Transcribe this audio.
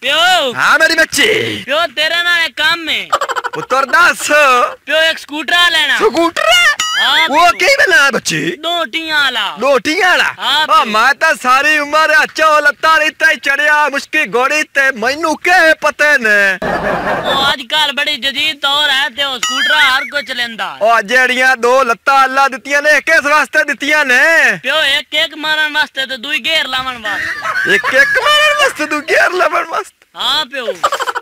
प्यो। हाँ मेरी बच्ची। प्यो तेरे नाल एक काम है। पुत्र दस। प्यो एक स्कूटर लेना। स्कूटर? हाँ वो कहीं बना है बच्ची? लोटियां वाला। लोटियां वाला? हाँ मैं तो सारी उम्र अच्छो लत्ता रीते चढ़िया मुश्किल घोड़ी ते मैनू के पते ने। आजकल बड़ी जदीद दौर है ते स्कूटर हर कोई चलेंदा। ओ जेड़ियां दो लत्ता अल्लाह दित्तियां ने किस वास्ते दित्तियां ने? प्यो एक एक मारन वास्ते ते दुई गेर लावन वास्ते। एक एक मारन वास्ते दू गेर लावन वास्ते? हाँ प्यो।